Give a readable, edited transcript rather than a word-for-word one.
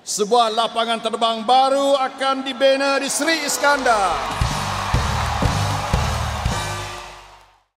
Sebuah lapangan terbang baru akan dibina di Sri Iskandar.